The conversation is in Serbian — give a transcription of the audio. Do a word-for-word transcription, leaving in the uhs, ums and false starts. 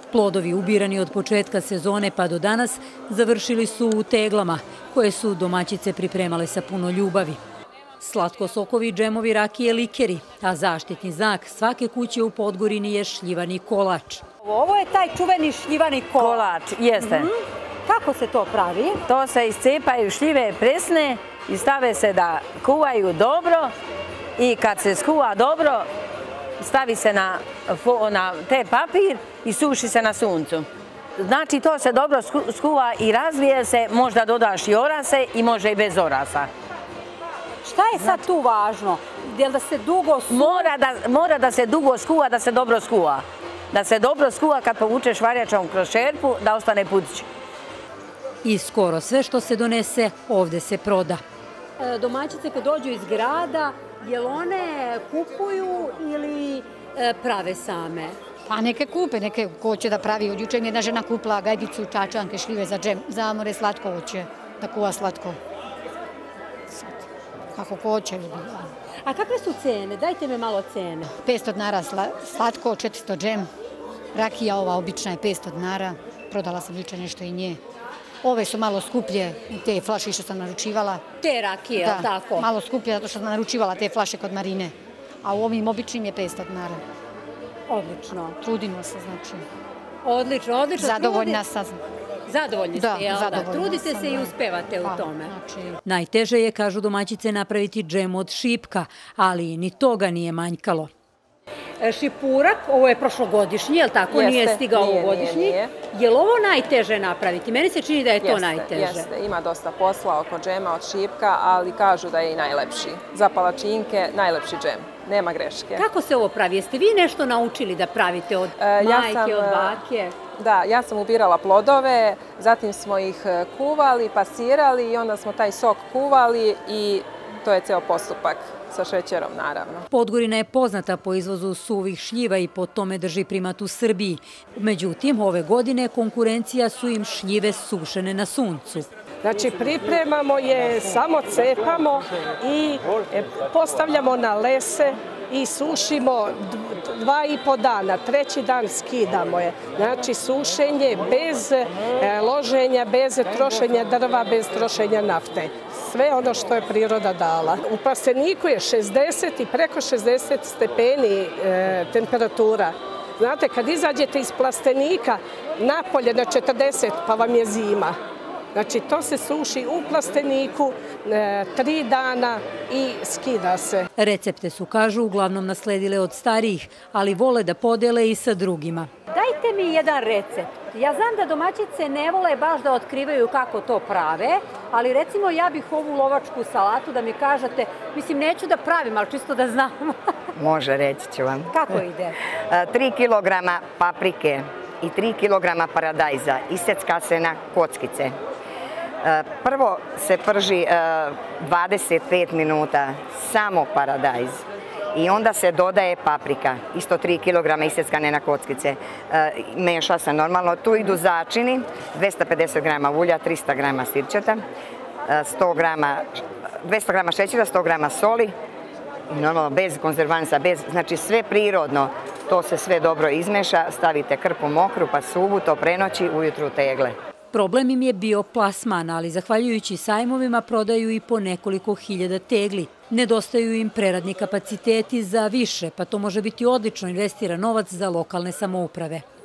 Plodovi ubirani od početka sezone pa do danas završili su u teglama, koje su domaćice pripremale sa puno ljubavi. Slatko sokovi, džemovi, rakije, likeri, a zaštitni znak svake kuće u Podgorini je šljivani kolač. Ovo je taj čuveni šljivani kolač. Jeste. Mm -hmm. Kako se to pravi? To se iscepaju šljive presne i stave se da kuvaju dobro i kad se skuva dobro, stavi se na, na te papir i suši se na suncu. Znači to se dobro skuva i razvije se, možda dodaš i orase i može i bez orasa. Šta je sad tu važno? Jel da se dugo skuva? Mora da, mora da se dugo skuva, da se dobro skuva. Da se dobro skuva kad povučeš varjačom kroz šerpu, da ostane putić. I skoro sve što se donese, ovde se proda. Domaćice kad dođu iz grada, jel one kupuju ili prave same? Pa neke kupe, neke ko će da pravi. Od juče mi jedna žena kupila gajdicu, čačanke, šljive za džem, za more slatko hoće, da kuva slatko. Kako ko hoće. A kakve su cene? Dajte me malo cene. petsto dinara slatko, četiristo džem. Rakija ova obična je petsto dinara. Prodala sam juče nešto i nje. Ove su malo skuplje, te flaše što sam naručivala. Te rakije, da, tako? Malo skuplje zato što sam naručivala te flaše kod Marine. A u ovim običnim je petsto dinara. Odlično. Trudimo se, znači. Odlično, odlično. Zadovoljna sam. Zadovoljni ste, jel da? Trudite se i uspevate u tome. Najteže je, kažu domaćice, napraviti džem od šipka, ali ni toga nije manjkalo. Šipurak, ovo je prošlogodišnji, jel tako? Nije stigao ovogodišnji. Je li ovo najteže napraviti? Meni se čini da je to najteže. Jeste, ima dosta posla oko džema od šipka, ali kažu da je i najlepši. Za palačinke najlepši džem, nema greške. Kako se ovo pravi? Jeste vi nešto naučili da pravite od majke, od bake? Da, ja sam ubirala plodove, zatim smo ih kuvali, pasirali i onda smo taj sok kuvali i to je ceo postupak. Sa šećerom, naravno. Podgorina je poznata po izvozu suvih šljiva i po tome drži primat u Srbiji. Međutim, ove godine konkurencija su im šljive sušene na suncu. Znači, pripremamo je, samo cepamo i postavljamo na lese i sušimo dva i po dana. Treći dan skidamo je. Znači, sušenje bez loženja, bez trošenja drva, bez trošenja nafte. Sve ono što je priroda dala. U plasteniku je šezdeset i preko šezdeset stepeni temperatura. Znate, kad izađete iz plastenika napolje na četrdeset, pa vam je zima. Znači, to se suši u plasteniku tri dana i skida se. Recepte su, kažu, uglavnom nasledile od starijih, ali vole da podele i sa drugima. Dajte mi jedan recept. Ja znam da domaćice ne vole baš da otkrivaju kako to prave, ali recimo ja bih ovu lovačku salatu da mi kažete, mislim neću da pravim, ali čisto da znam. Može, reći ću vam. Kako ide? tri kilograma paprike i tri kilograma paradajza isecka se na kockice. Prvo se prži dvadeset pet minuta samo paradajz i onda se dodaje paprika, isto tri kilograma iseckane na kockice. Meša se normalno, tu idu začini, dvesta pedeset grama ulja, trista grama sirćeta, sto grama, dvesta grama šećera, sto grama soli i normalno bez konzervansa, bez, znači sve prirodno. To se sve dobro izmeša, stavite krpu mokru pa suvu, to prenoći, ujutru tegle. Problem im je bio plasman, ali zahvaljujući sajmovima prodaju i po nekoliko hiljada tegli. Nedostaju im preradni kapaciteti za više, pa to može biti odlično investiran novac za lokalne samouprave.